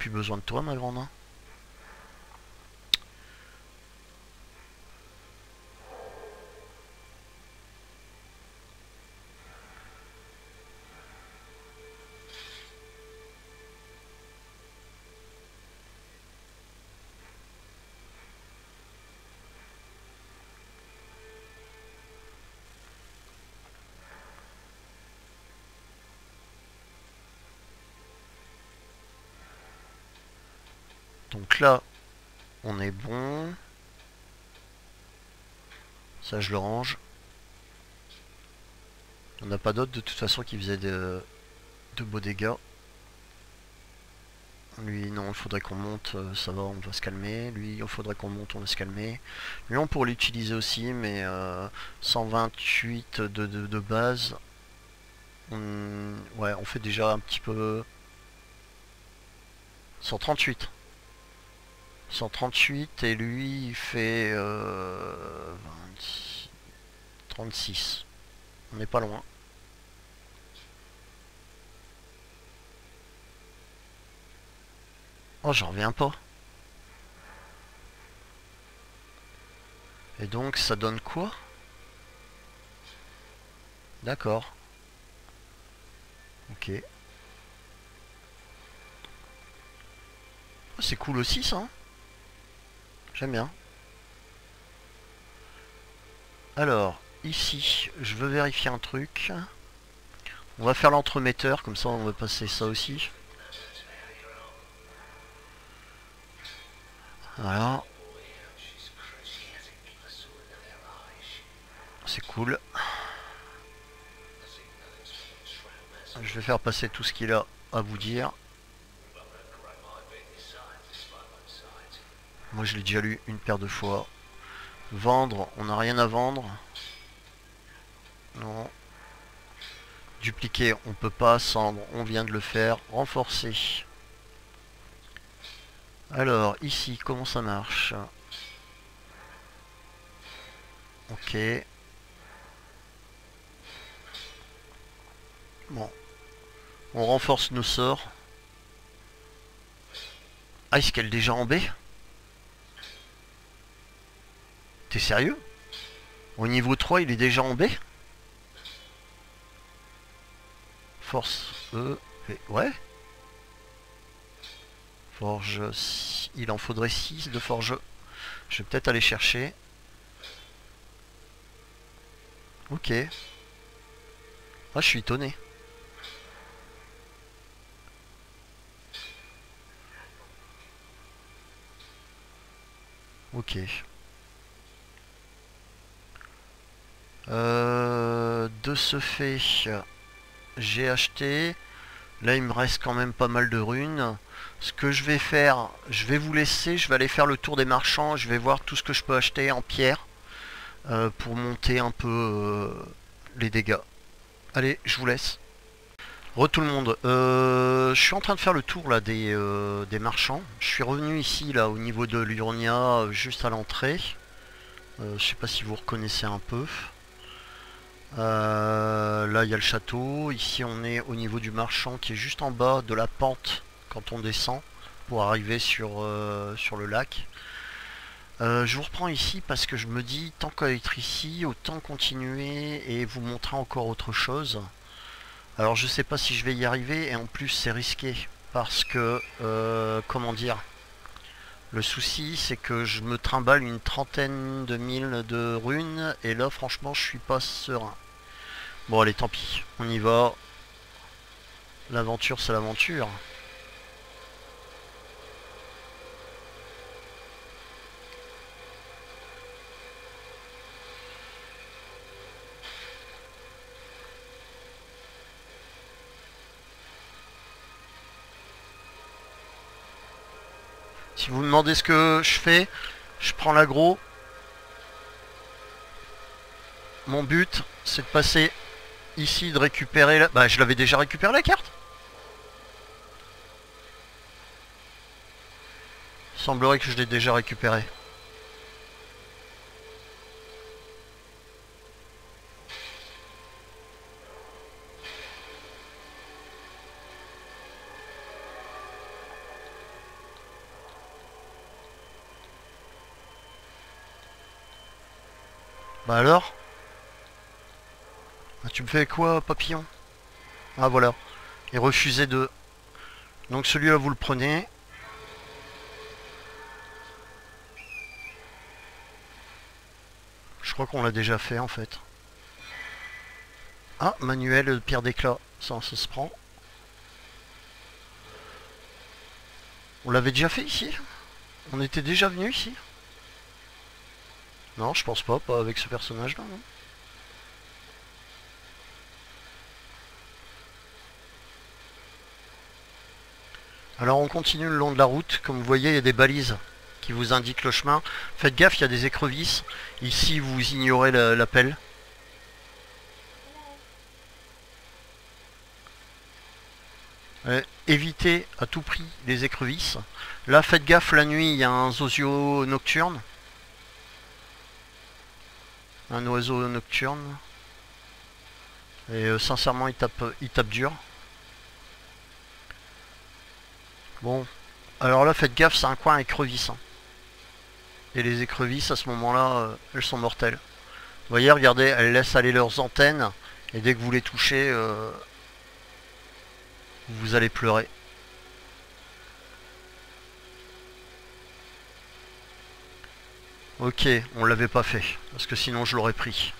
plus besoin de toi, ma grande. Donc là, on est bon. Ça, je le range. On n'a pas d'autres de toute façon qui faisaient de beaux dégâts. Lui, non, il faudrait qu'on monte, ça va, on va se calmer. Lui, il faudrait qu'on monte, on va se calmer. Lui, on pourrait l'utiliser aussi, mais 128 de base. Ouais, on fait déjà un petit peu... 138. 138 et lui, il fait 36. On n'est pas loin. Oh, j'en reviens pas. Et donc, ça donne quoi? D'accord. Ok. Oh, c'est cool aussi, ça, hein. J'aime bien. Alors, ici, je veux vérifier un truc. On va faire l'entremetteur, comme ça on va passer ça aussi. Voilà. C'est cool. Je vais faire passer tout ce qu'il a à vous dire. Moi je l'ai déjà lu une paire de fois. Vendre, on n'a rien à vendre. Non. Dupliquer, on peut pas. Cendre, on vient de le faire. Renforcer. Alors, ici, comment ça marche? Ok. Bon. On renforce nos sorts. Ah, est-ce qu'elle est déjà en B? T'es sérieux? Au niveau 3, il est déjà en B? Force E. Ouais. Forge. Il en faudrait 6 de forge. Je vais peut-être aller chercher. Ok. Ah, je suis étonné. Ok. De ce fait, j'ai acheté. Là, il me reste quand même pas mal de runes. Ce que je vais faire, je vais vous laisser. Je vais aller faire le tour des marchands. Je vais voir tout ce que je peux acheter en pierre pour monter un peu les dégâts. Allez, je vous laisse. Tout le monde. Je suis en train de faire le tour là des marchands. Je suis revenu ici là au niveau de l'Urnia, juste à l'entrée. Je sais pas si vous reconnaissez un peu. Là il y a le château. Ici on est au niveau du marchand qui est juste en bas de la pente quand on descend pour arriver sur le lac. Je vous reprends ici parce que je me dis tant qu'à être ici, autant continuer et vous montrer encore autre chose. Alors je sais pas si je vais y arriver et en plus c'est risqué parce que comment dire, le souci c'est que je me trimballe une trentaine de mille de runes et là franchement je suis pas serein. Bon allez tant pis, on y va. L'aventure c'est l'aventure. Si vous me demandez ce que je fais, je prends l'aggro. Mon but c'est de passer ici, de récupérer la... Bah je l'avais déjà récupéré la carte. Il semblerait que je l'ai déjà récupéré. Bah alors? Ah, tu me fais quoi, papillon? Ah voilà. Et refuser de... Donc celui-là, vous le prenez. Je crois qu'on l'a déjà fait, en fait. Ah, manuel, pierre d'éclat. Ça se prend. On l'avait déjà fait ici? On était déjà venu ici? Non, je pense pas, pas avec ce personnage-là. Non. Alors on continue le long de la route. Comme vous voyez, il y a des balises qui vous indiquent le chemin. Faites gaffe, il y a des écrevisses. Ici, vous ignorez l'appel. Évitez à tout prix les écrevisses. Là, faites gaffe, la nuit, il y a un zozio nocturne. Un oiseau nocturne. Et sincèrement, il tape dur. Bon, alors là, faites gaffe, c'est un coin à écrevisses. Hein. Et les écrevisses, à ce moment-là, elles sont mortelles. Vous voyez, regardez, elles laissent aller leurs antennes. Et dès que vous les touchez, vous allez pleurer. Ok, on l'avait pas fait, parce que sinon je l'aurais pris.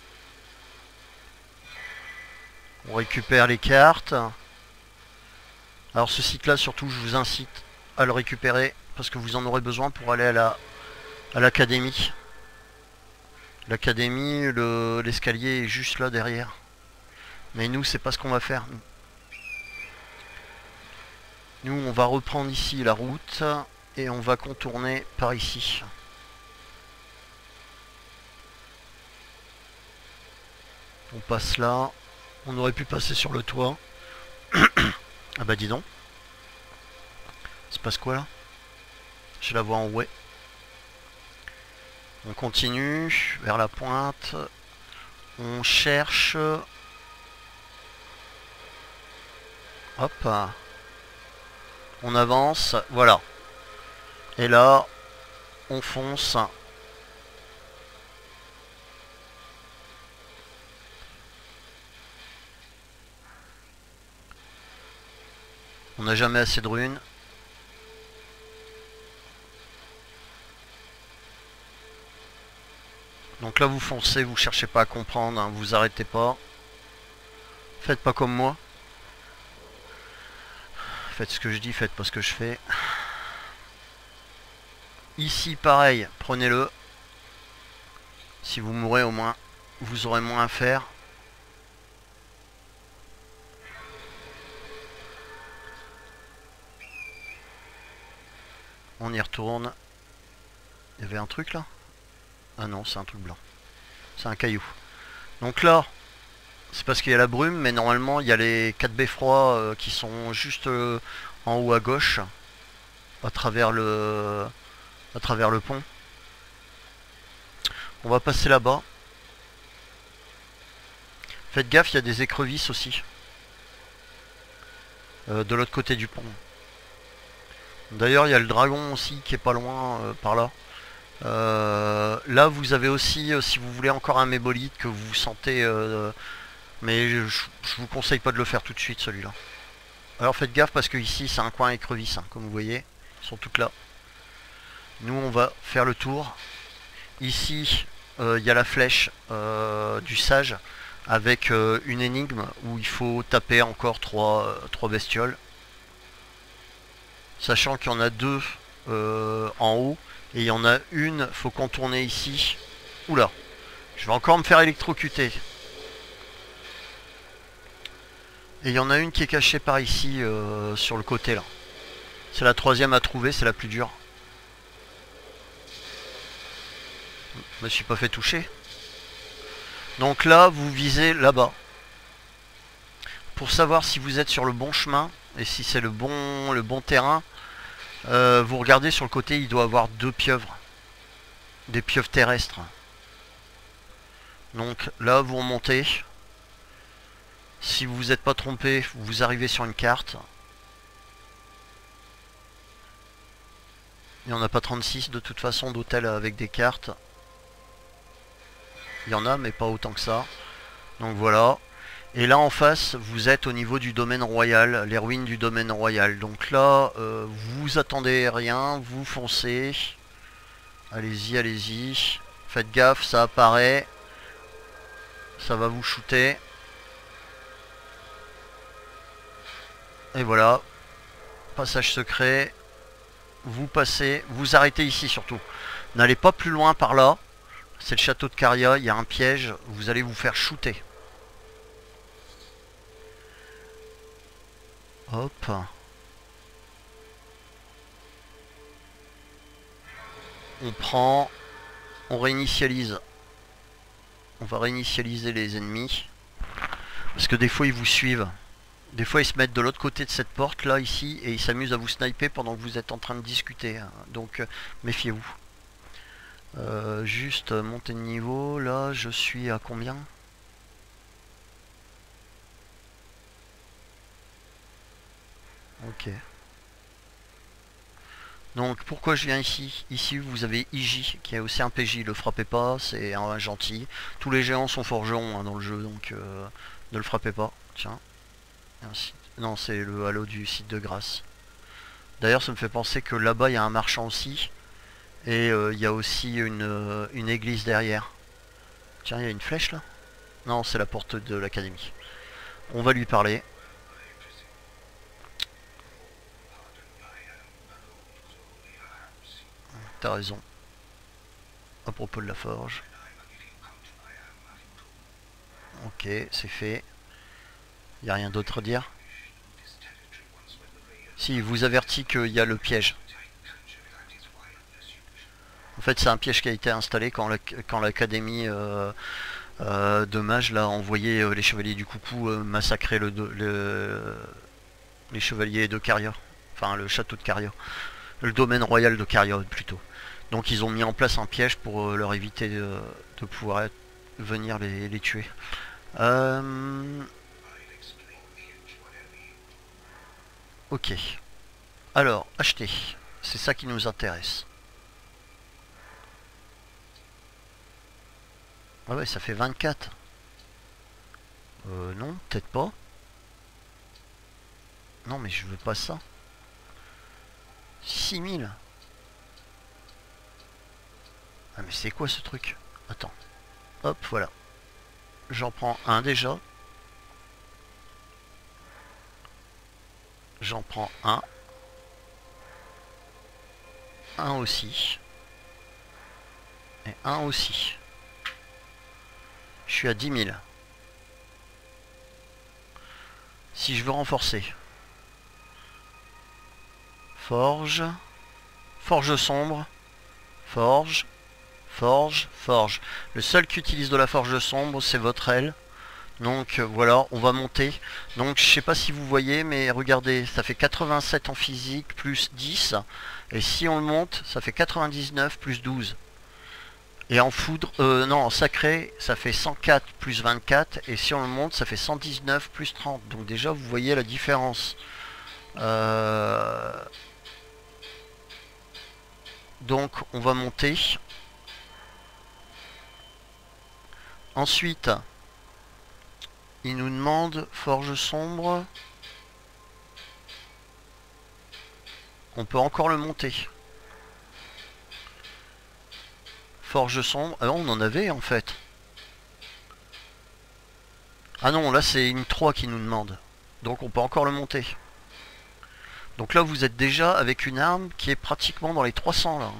On récupère les cartes. Alors ce site-là, surtout, je vous incite à le récupérer, parce que vous en aurez besoin pour aller à l'académie. L'académie, l'escalier est juste là derrière. Mais nous, c'est pas ce qu'on va faire. Nous, on va reprendre ici la route, et on va contourner par ici. On passe là. On aurait pu passer sur le toit. Ah bah dis donc. Il se passe quoi là? Je la vois en ouais. On continue vers la pointe. On cherche. Hop. On avance. Voilà. Et là, on fonce. On n'a jamais assez de runes. Donc là vous foncez, vous cherchez pas à comprendre, hein, vous arrêtez pas. Faites pas comme moi. Faites ce que je dis, faites pas ce que je fais. Ici pareil, prenez-le. Si vous mourrez au moins, vous aurez moins à faire. On y retourne. Il y avait un truc là? Ah non, c'est un truc blanc. C'est un caillou. Donc là, c'est parce qu'il y a la brume, mais normalement il y a les 4 beffrois qui sont juste en haut à gauche, à travers le pont. On va passer là-bas. Faites gaffe, il y a des écrevisses aussi. De l'autre côté du pont. D'ailleurs, il y a le dragon aussi qui est pas loin par là. Là, vous avez aussi, si vous voulez encore un mébolite que vous sentez... mais je vous conseille pas de le faire tout de suite, celui-là. Alors faites gaffe parce que ici, c'est un coin écrevisse, hein, comme vous voyez. Ils sont toutes là. Nous, on va faire le tour. Ici, il y a la flèche du sage avec une énigme où il faut taper encore 3 bestioles. Sachant qu'il y en a 2 en haut et il y en a une, faut contourner ici. Oula, je vais encore me faire électrocuter. Et il y en a une qui est cachée par ici sur le côté là. C'est la 3e à trouver, c'est la plus dure. Je me suis pas fait toucher. Donc là, vous visez là-bas. Pour savoir si vous êtes sur le bon chemin et si c'est le bon terrain, vous regardez sur le côté, il doit avoir 2 pieuvres. Des pieuvres terrestres. Donc là, vous remontez. Si vous vous êtes pas trompé, vous arrivez sur une carte. Il n'y en a pas 36 de toute façon d'hôtels avec des cartes. Il y en a mais pas autant que ça. Donc voilà. Et là en face, vous êtes au niveau du domaine royal, les ruines du domaine royal. Donc là, vous attendez rien, vous foncez. Allez-y, allez-y. Faites gaffe, ça apparaît. Ça va vous shooter. Et voilà. Passage secret. Vous passez, vous arrêtez ici surtout. N'allez pas plus loin par là. C'est le château de Caria, il y a un piège. Vous allez vous faire shooter. Hop. On prend. On réinitialise. On va réinitialiser les ennemis. Parce que des fois ils vous suivent. Des fois ils se mettent de l'autre côté de cette porte là ici. Et ils s'amusent à vous sniper pendant que vous êtes en train de discuter. Donc méfiez-vous. Juste monter de niveau. Là je suis à combien? Ok. Donc pourquoi je viens ici? Ici vous avez IJ qui est aussi un PJ, le frappez pas, c'est un gentil. Tous les géants sont forgerons hein, dans le jeu, donc ne le frappez pas. Tiens. Non, c'est le halo du site de Grasse. D'ailleurs ça me fait penser que là-bas il y a un marchand aussi. Et il y a aussi une église derrière. Tiens, il y a une flèche là? Non, c'est la porte de l'académie. On va lui parler. T'as raison. À propos de la forge. Ok, c'est fait. Il n'y a rien d'autre à dire. Si, il vous avertit qu'il y a le piège. En fait, c'est un piège qui a été installé quand l'académie de mages a envoyé les chevaliers du coucou massacrer les chevaliers de Caria. Enfin, le château de Caria. Le domaine royal de Caria, plutôt. Donc, ils ont mis en place un piège pour leur éviter de pouvoir venir les tuer. Ok. Alors, acheter. C'est ça qui nous intéresse. Ah ouais, ça fait 24. Non, peut-être pas. Non, mais je veux pas ça. 6000. Ah, mais c'est quoi ce truc? Attends. Hop, voilà. J'en prends un déjà. J'en prends un. Un aussi. Et un aussi. Je suis à 10 000. Si je veux renforcer. Forge. Forge sombre. Forge. Forge. Forge. Le seul qui utilise de la forge sombre, c'est votre aile. Donc voilà, on va monter. Donc je sais pas si vous voyez, mais regardez, ça fait 87 en physique plus 10. Et si on le monte, ça fait 99 plus 12. Et en foudre, non, en sacré, ça fait 104 plus 24. Et si on le monte, ça fait 119 plus 30. Donc déjà, vous voyez la différence. Donc on va monter. Ensuite, il nous demande forge sombre. On peut encore le monter. Forge sombre. Ah non, on en avait en fait. Ah non, là c'est une 3 qui nous demande. Donc on peut encore le monter. Donc là vous êtes déjà avec une arme qui est pratiquement dans les 300 là.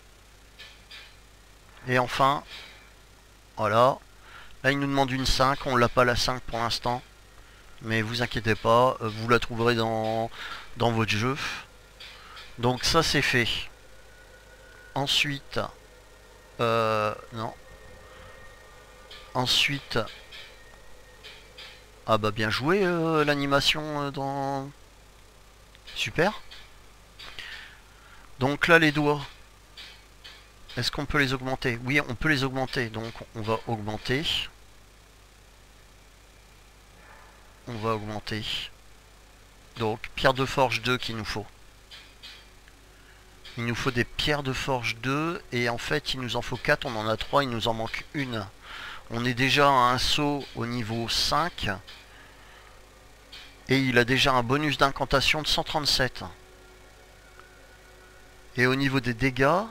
Et enfin, voilà. Là il nous demande une 5, on l'a pas la 5 pour l'instant. Mais vous inquiétez pas, vous la trouverez dans votre jeu. Donc ça c'est fait. Ensuite, non. Ensuite, ah bah bien joué l'animation dans... Super. Donc là les doigts, est-ce qu'on peut les augmenter? Oui, on peut les augmenter, donc on va augmenter. On va augmenter. Donc pierre de forge 2 qu'il nous faut. Il nous faut des pierres de forge 2 et en fait il nous en faut 4, on en a 3, il nous en manque une. On est déjà à un saut au niveau 5. Et il a déjà un bonus d'incantation de 137. Et au niveau des dégâts,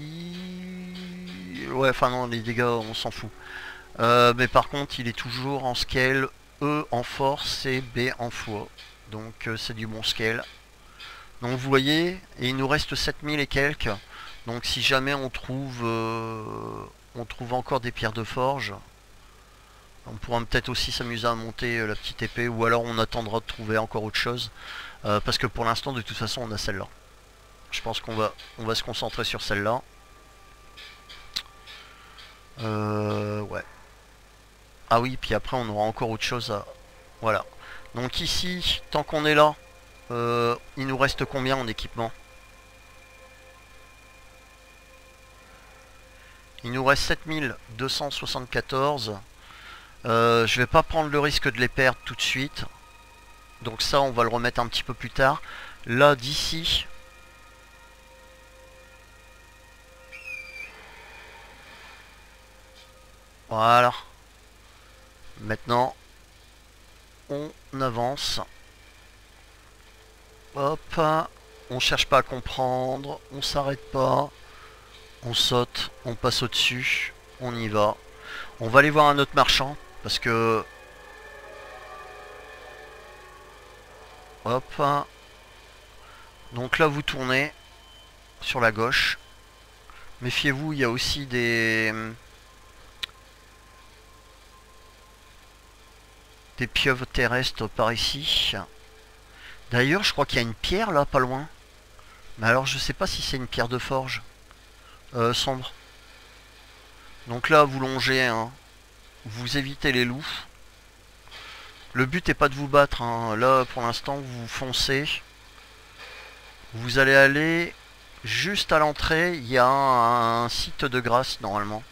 ouais, enfin non, les dégâts, on s'en fout. Mais par contre, il est toujours en scale E en force et B en foi. Donc c'est du bon scale. Donc vous voyez, et il nous reste 7000 et quelques. Donc si jamais on trouve encore des pierres de forge, on pourra peut-être aussi s'amuser à monter la petite épée. Ou alors on attendra de trouver encore autre chose. Parce que pour l'instant, de toute façon, on a celle-là. Je pense on va se concentrer sur celle-là. Ouais. Ah oui, puis après on aura encore autre chose à... Voilà. Donc ici, tant qu'on est là, il nous reste combien en équipement? Il nous reste 7274. Je vais pas prendre le risque de les perdre tout de suite. Donc ça, on va le remettre un petit peu plus tard. Là, d'ici... Voilà. Maintenant, on avance. Hop. On cherche pas à comprendre. On s'arrête pas. On saute. On passe au-dessus. On y va. On va aller voir un autre marchand. Parce que... Hop. Donc là, vous tournez sur la gauche. Méfiez-vous, il y a aussi des pieuvres terrestres par ici. D'ailleurs, je crois qu'il y a une pierre là, pas loin. Mais alors, je sais pas si c'est une pierre de forge. Sombre. Donc là, vous longez, hein. Vous évitez les loups. Le but n'est pas de vous battre, hein. Là, pour l'instant, vous foncez. Vous allez aller juste à l'entrée. Il y a un site de grâce, normalement.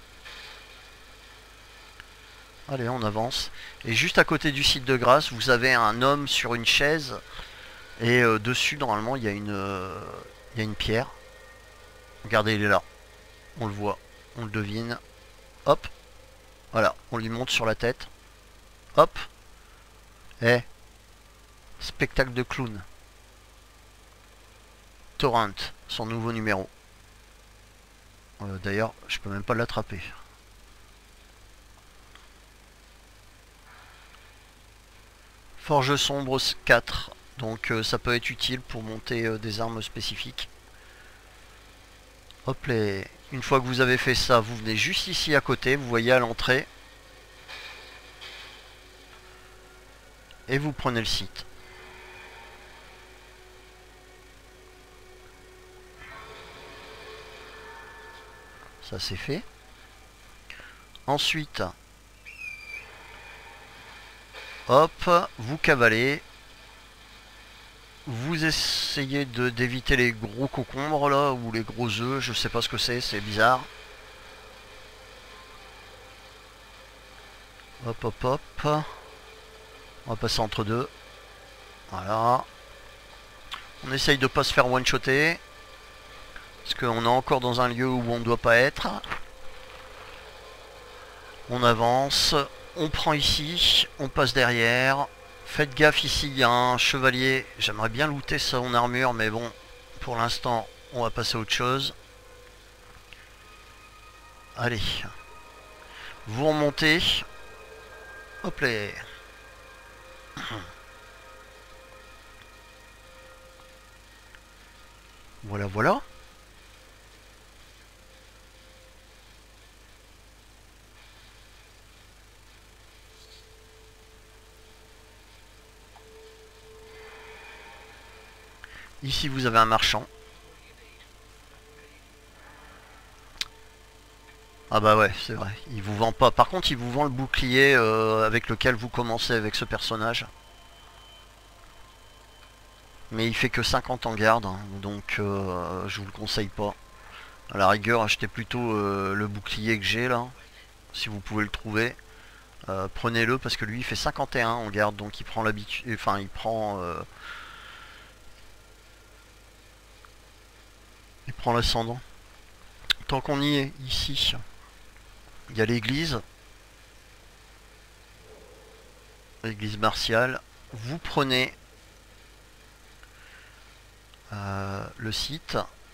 Allez, on avance. Et juste à côté du site de grâce, vous avez un homme sur une chaise. Et dessus, normalement, il y a une pierre. Regardez, il est là. On le voit. On le devine. Hop. Voilà. On lui monte sur la tête. Hop. Eh. Spectacle de clown. Torrent. Son nouveau numéro. D'ailleurs, je peux même pas l'attraper. Forge sombre 4. Donc ça peut être utile pour monter des armes spécifiques. Hop là. Une fois que vous avez fait ça, vous venez juste ici à côté, vous voyez à l'entrée. Et vous prenez le site. Ça c'est fait. Ensuite, hop, vous cavalez. Vous essayez d'éviter les gros concombres là, ou les gros œufs, je sais pas ce que c'est bizarre. Hop hop hop. On va passer entre deux. Voilà. On essaye de pas se faire one-shotter. Parce qu'on est encore dans un lieu où on ne doit pas être. On avance. On prend ici. On passe derrière. Faites gaffe ici, il y a un chevalier. J'aimerais bien looter son armure, mais bon, pour l'instant, on va passer à autre chose. Allez. Vous remontez. Hop là. Voilà, voilà. Ici, vous avez un marchand. Ah bah ouais, c'est vrai. Il vous vend pas. Par contre, il vous vend le bouclier avec lequel vous commencez avec ce personnage. Mais il fait que 50 en garde, hein, donc je vous le conseille pas. À la rigueur, achetez plutôt le bouclier que j'ai là, si vous pouvez le trouver. Prenez-le parce que lui il fait 51 en garde, donc il prend l'habitude. Enfin, il prend l'ascendant. Tant qu'on y est, ici, il y a l'église. l'église martiale. Vous prenez le site.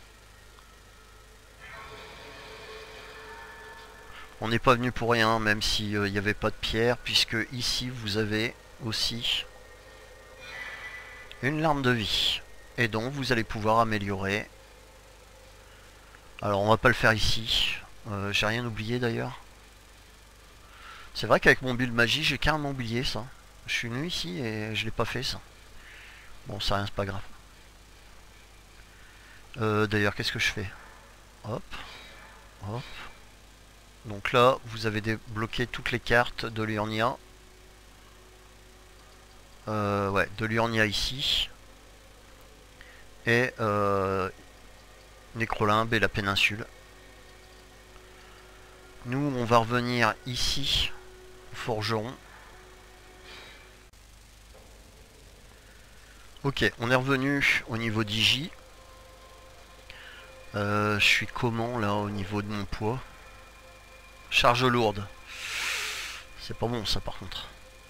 On n'est pas venu pour rien, même s'il n'y avait pas de pierre, puisque ici vous avez aussi une larme de vie. Et donc vous allez pouvoir améliorer. Alors on va pas le faire ici. J'ai rien oublié d'ailleurs. C'est vrai qu'avec mon build magie, j'ai carrément oublié ça. Je suis venu ici et je l'ai pas fait ça. Bon, ça rien, c'est pas grave. D'ailleurs, qu'est-ce que je fais? Hop, hop. Donc là, vous avez débloqué toutes les cartes de Liurnia. Ouais, de Liurnia ici. Et Nécrolimbe et la péninsule. Nous, on va revenir ici, au forgeron. Ok, on est revenu au niveau d'Iji. Je suis comment là au niveau de mon poids? Charge lourde. C'est pas bon ça par contre.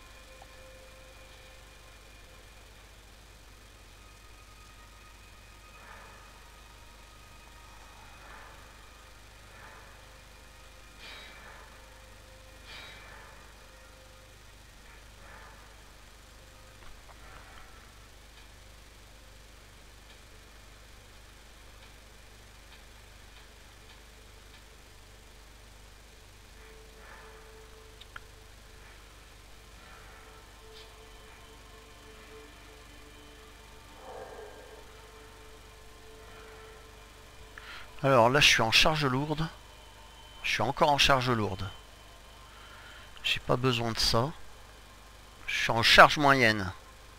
Alors là je suis en charge lourde. Je suis encore en charge lourde. J'ai pas besoin de ça. Je suis en charge moyenne.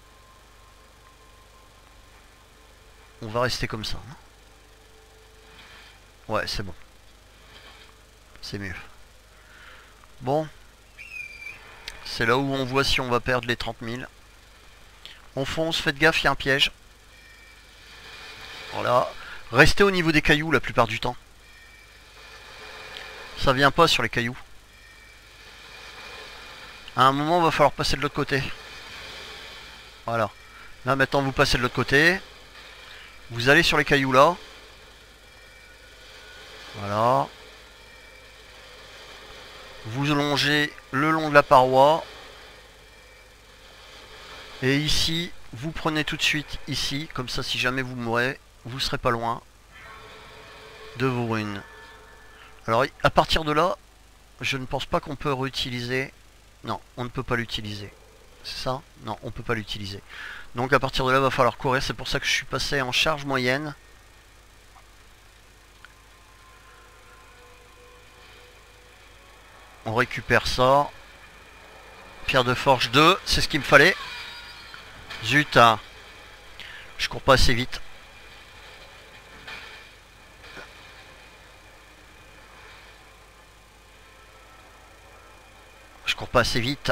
On va rester comme ça. Ouais, c'est bon. C'est mieux. Bon. C'est là où on voit si on va perdre les 30 000. On fonce, faites gaffe, il y a un piège. Voilà. Restez au niveau des cailloux la plupart du temps. Ça vient pas sur les cailloux. À un moment, il va falloir passer de l'autre côté. Voilà. Là, maintenant, vous passez de l'autre côté. Vous allez sur les cailloux là. Voilà. Vous longez le long de la paroi. Et ici, vous prenez tout de suite ici. Comme ça, si jamais vous mourrez, vous serez pas loin de vos runes. Alors, à partir de là, je ne pense pas qu'on peut réutiliser. Non, on ne peut pas l'utiliser. C'est ça? Non, on peut pas l'utiliser. Donc à partir de là, il va falloir courir. C'est pour ça que je suis passé en charge moyenne. On récupère ça. Pierre de forge 2, c'est ce qu'il me fallait. Zut, hein. Je cours pas assez vite. Je cours pas assez vite.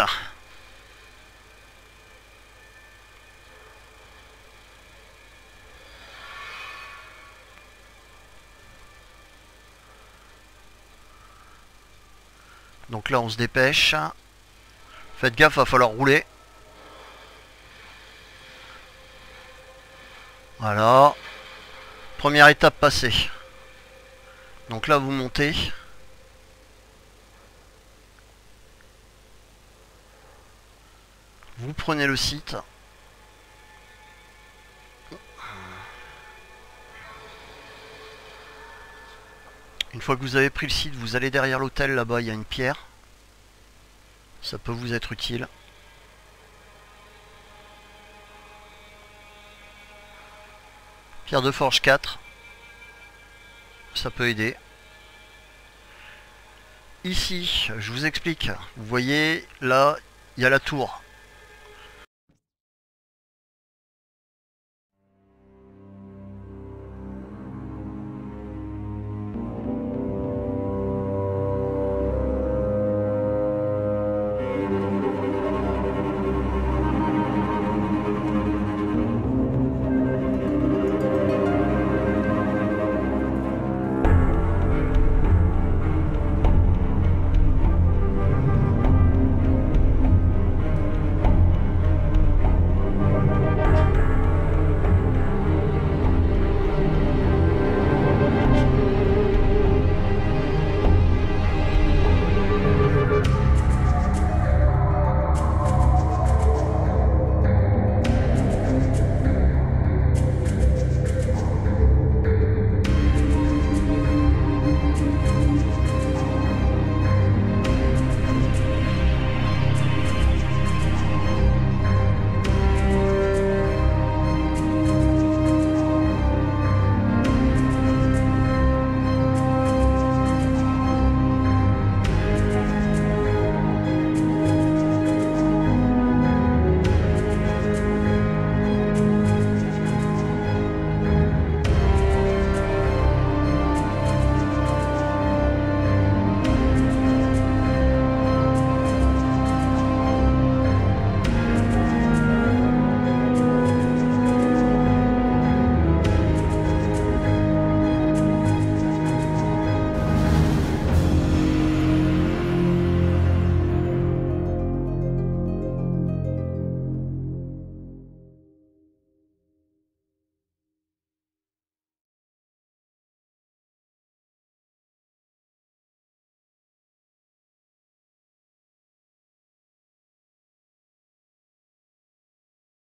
Donc là on se dépêche. Faites gaffe, va falloir rouler. Voilà. Première étape passée. Donc là vous montez. Vous prenez le site. Une fois que vous avez pris le site, vous allez derrière l'hôtel, là-bas il y a une pierre. Ça peut vous être utile. Pierre de forge 4. Ça peut aider. Ici, je vous explique. Vous voyez, là, il y a la tour.